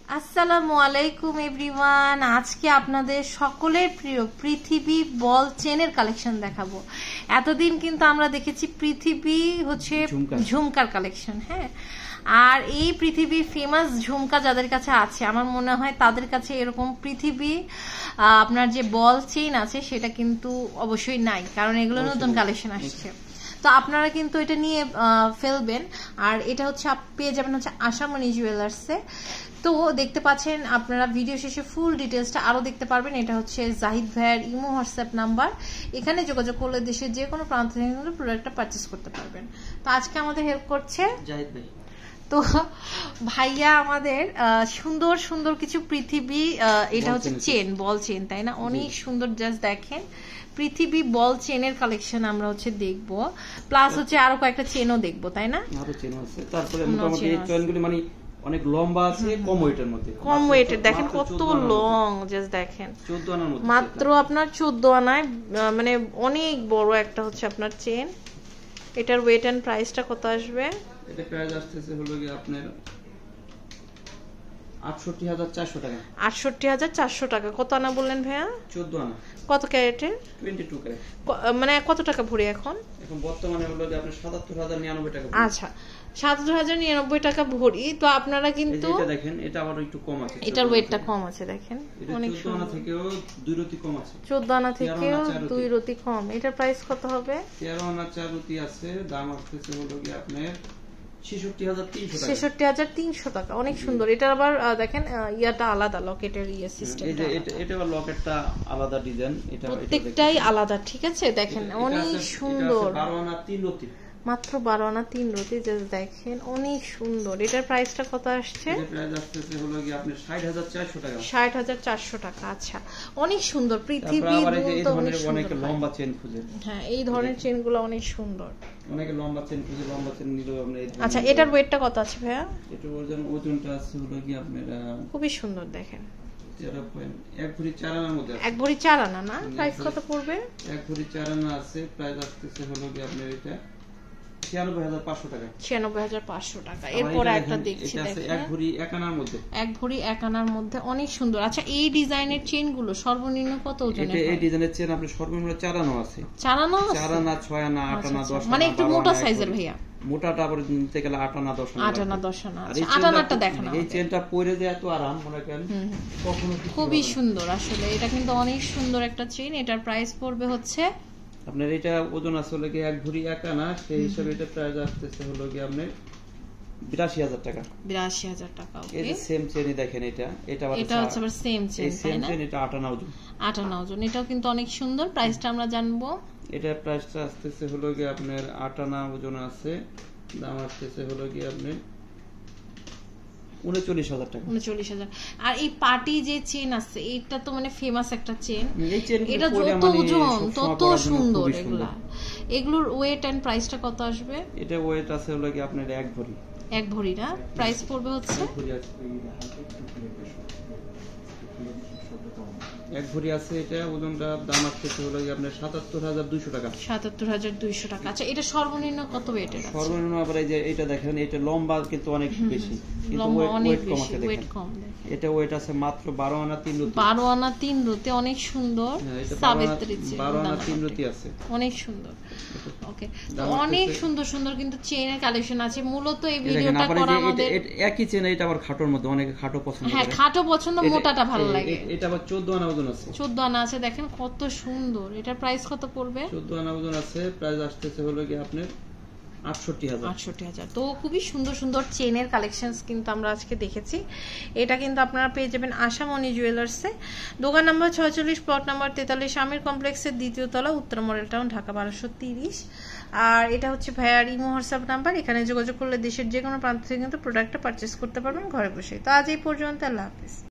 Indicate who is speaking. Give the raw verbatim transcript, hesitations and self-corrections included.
Speaker 1: আসসালামু আলাইকুম এভরিওয়ান। আজকে আপনাদের সকলের প্রিয় পৃথিবী বল চেনের কালেকশন দেখাবো। এতদিন কিন্তু আমরা দেখেছি পৃথিবী হচ্ছে ঝুমকার কালেকশন, হ্যাঁ। আর এই পৃথিবী ফেমাস ঝুমকা যাদের কাছে আছে, আমার মনে হয় তাদের কাছে এরকম পৃথিবী আপনার যে বল চেইন আছে সেটা কিন্তু অবশ্যই নাই, কারণ এগুলো নতুন কালেকশন আসছে। তো আপনারা কিন্তু এটা নিয়ে ফেলবেন। আর এটা হচ্ছে পেয়ে যাবেন হচ্ছে আশামণি জুয়েলার্সে। তো দেখতে পাচ্ছেন আপনারা ভিডিও শেষে ফুল ডিটেলসটা আরো দেখতে পারবেন। এটা হচ্ছে জাহিদ ভাইয়ের ইমো হোয়াটসঅ্যাপ নাম্বার, এখানে যোগাযোগ করলে দেশের যে কোনো প্রান্ত থেকে প্রোডাক্টটা পারচেস করতে পারবেন। তো আজকে আমাদের হেল্প করছে
Speaker 2: জাহিদ ভাই।
Speaker 1: তো ভাইয়া আমাদের সুন্দর সুন্দর কিছু পৃথিবী, এটা হচ্ছে চেন, বল চেন, তাই না? অনেক সুন্দর, জাস্ট দেখেন পৃথিবী বল চেনের কালেকশন আমরা হচ্ছে দেখবো, প্লাস হচ্ছে আরো কয়েকটা চেনও দেখবো, তাই না?
Speaker 2: আরো চেন আছে, তারপরে মোটামুটি এই চেনগুলি মানে অনেক লম্বা আছে, কম ওয়েটের মধ্যে।
Speaker 1: কম ওয়েটের দেখেন কত লং, জাস্ট দেখেন
Speaker 2: চৌদ্দ আনার মধ্যে,
Speaker 1: মাত্র আপনার চৌদ্দ আনায়, মানে অনেক বড় একটা হচ্ছে আপনার চেন। এটার ওয়েট এন্ড প্রাইসটা কত আসবে?
Speaker 2: এটা প্রাইস আসছে হলো কি আপনার আটষট্টি হাজার চারশো টাকা।
Speaker 1: আটষট্টি হাজার চারশো টাকা। কত আনা বললেন ভাইয়া?
Speaker 2: চৌদ্দ আনা।
Speaker 1: কত ক্যারেটের?
Speaker 2: বাহাত্তর ক্যারেট।
Speaker 1: মানে কত টাকা ভরি এখন?
Speaker 2: এখন বর্তমানে হলো যে আপনার সাতাত্তর হাজার নিরানব্বই টাকা।
Speaker 1: আচ্ছা, সাতাত্তর হাজার নিরানব্বই টাকা ভরি। তো আপনারা কিন্তু
Speaker 2: এটা দেখেন, এটা আবার একটু কম আছে,
Speaker 1: এটার ওয়েটটা কম আছে, দেখেন অনেক
Speaker 2: চৌদ্দ আনা থেকেও দুই রতি কম আছে।
Speaker 1: চৌদ্দ আনা থেকেও দুই রতি কম। এটার প্রাইস কত হবে?
Speaker 2: তেরো আনা চার রতি আছে, দাম আসছে হলো কি আপনার ছেষট্টি হাজার তিনশো টাকা।
Speaker 1: ছেষট্টি হাজার তিনশো টাকা, অনেক সুন্দর। এটা আবার দেখেন ইয়াটা আলাদা, লকেটের ইয়ে সিস্টেম,
Speaker 2: এটা এটা আবার লকেটটা আলাদা ডিজাইন, এটা
Speaker 1: প্রত্যেকটাই আলাদা, ঠিক আছে? দেখেন অনেক সুন্দর,
Speaker 2: বারো আনা তিন রতি,
Speaker 1: মাত্র বারো আনা তিন রতি, জাস্ট দেখেন অনেক সুন্দর। এটার প্রাইসটা কত আসছে?
Speaker 2: এর প্রাইস আসছে হলো কি আপনার ষাট হাজার চারশো টাকা।
Speaker 1: ষাট হাজার চারশো টাকা। আচ্ছা, অনেক সুন্দর পৃথিবী
Speaker 2: তো অনেক অনেক লম্বা চেন খুঁজে।
Speaker 1: হ্যাঁ, এই ধরনের চেনগুলো অনেক সুন্দর।
Speaker 2: অনেক লম্বা চেন খুঁজে, লম্বা চেন নিলেও আপনি।
Speaker 1: আচ্ছা, এটার ওয়েটটা কত আছে ভাইয়া?
Speaker 2: এটার ওজন ওজনটা আছে হলো কি আপনার
Speaker 1: খুবই সুন্দর, দেখেন
Speaker 2: এক ভরি চার আনার মধ্যে।
Speaker 1: এক ভরি চার আনা না? প্রাইস কত পড়বে?
Speaker 2: এক ভরি চার আনা আছে, প্রাইস আসছে হলো কি আপনার এটা ছিয়ানব্বই হাজার পাঁচশো টাকা।
Speaker 1: ছিয়ানব্বই হাজার পাঁচশো টাকা। এরপর একটা দেখছি,
Speaker 2: এক ভরি এক আনার মধ্যে।
Speaker 1: এক ভরি এক আনার মধ্যে, অনেক সুন্দর। আচ্ছা, এই ডিজাইনের চেন গুলো সর্বনিম্ন কত ওজনের?
Speaker 2: এটা এই ডিজাইনের চেন আপনি সর্বনিম্ন চার আনা আছে।
Speaker 1: চার আনা?
Speaker 2: চার আনা, ছয় আনা, আট আনা, দশ আনা,
Speaker 1: মানে একটু মোটা সাইজের ভাইয়া।
Speaker 2: মোটাটা আবার নিতে গেলে আট আনা, দশ আনা।
Speaker 1: আট আনা, দশ আনা। আট আনাটা দেখেন,
Speaker 2: এই চেনটা পরে যে এত আরাম মনে করেন কখনো।
Speaker 1: খুবই সুন্দর আসলে, এটা কিন্তু অনেক সুন্দর একটা চেন। এটার প্রাইস পড়বে হচ্ছে
Speaker 2: আপনার, এটা ওজন আসলে কি এক ভরি এক আনা, সেই হিসাবে এটা প্রাইস আসছে হলো কি আপনার বিরাশি হাজার টাকা।
Speaker 1: বিরাশি হাজার টাকা।
Speaker 2: এই যে সেম চেনই দেখেন, এটা এটা
Speaker 1: এটা হচ্ছে আবার সেম চেন, তাই না?
Speaker 2: এটা আট আনা ওজন।
Speaker 1: আট আনা ওজন, এটাও কিন্তু অনেক সুন্দর। প্রাইসটা আমরা জানবো।
Speaker 2: এটা প্রাইসটা আসছে হলো কি আপনার আট আনা ওজন আছে, দাম আসছে হলো কি আপনার উনচল্লিশ হাজার টাকা।
Speaker 1: উনচল্লিশ হাজার। আর এই পার্টি যে চেন আছে, এটা তো মানে ফেমাস একটা চেন।
Speaker 2: এই চেন
Speaker 1: এটা যত ওজন তত সুন্দর। এগুলা এগুলোর ওয়েট এন্ড প্রাইসটা কত আসবে?
Speaker 2: এটা ওয়েট আছে হলো কি আপনার এক ভরি।
Speaker 1: এক ভরি না? প্রাইস পড়বে হচ্ছে
Speaker 2: এক ভরি আছে, এটা ওজনটা দাম আসছে হলো কি আপনার সাতাত্তর হাজার দুইশো টাকা।
Speaker 1: সাতাত্তর হাজার দুইশো টাকা। আচ্ছা, এটা সর্বনিম্ন কত ওয়েটের?
Speaker 2: সর্বনিম্ন আবার এই যে এটা দেখেন, এটা লম্বা কিন্তু অনেক বেশি,
Speaker 1: লম্বা অনেক বেশি, ওয়েট কম।
Speaker 2: এটা ওয়েট আছে মাত্র বারো আনা তিন রতি।
Speaker 1: বারো আনা তিন রতি, অনেক সুন্দর। সাবিত্রী চেন,
Speaker 2: বারো আনা তিন রতি আছে,
Speaker 1: অনেক সুন্দর। ওকে, অনেক সুন্দর সুন্দর কিন্তু চেনের কালেকশন আছে। মূলত এই ভিডিওটা করা আমাদের
Speaker 2: একই চেন, এটা আবার খাটোর মধ্যে, অনেকে খাটো পছন্দ করে।
Speaker 1: হ্যাঁ, খাটো পছন্দ, মোটাটা ভালো লাগে।
Speaker 2: এটা আবার চৌদ্দ আনা ওজন আছে।
Speaker 1: চৌদ্দ আনা আছে, দেখেন কত সুন্দর। এটার প্রাইস কত পড়বে?
Speaker 2: চৌদ্দ আনা ওজন আছে, প্রাইস আসতেছে হলো কি আপনার আটষট্টি হাজার।
Speaker 1: আটষট্টি হাজার। তো খুবই সুন্দর সুন্দর চেনের কালেকশনস কিন্তু আমরা আজকে দেখেছি। এটা কিন্তু আপনারা পেয়ে যাবেন আশামণি জুয়েলার্সে, দোকান নাম্বার ছয়চল্লিশ, প্লট নাম্বার তেতাল্লিশ, আমির কমপ্লেক্সের দ্বিতীয় তলা, উত্তর মডেল টাউন, ঢাকা বারোশো তিরিশ। আর এটা হচ্ছে ভাইয়ার ইমো হোয়াটসঅ্যাপ নাম্বার, এখানে যোগাযোগ করলে দেশের যে কোনো প্রান্ত থেকে কিন্তু প্রোডাক্টটা পারচেস করতে পারবেন ঘরে বসে। তো আজ এই পর্যন্ত, আল্লাহ হাফিজ।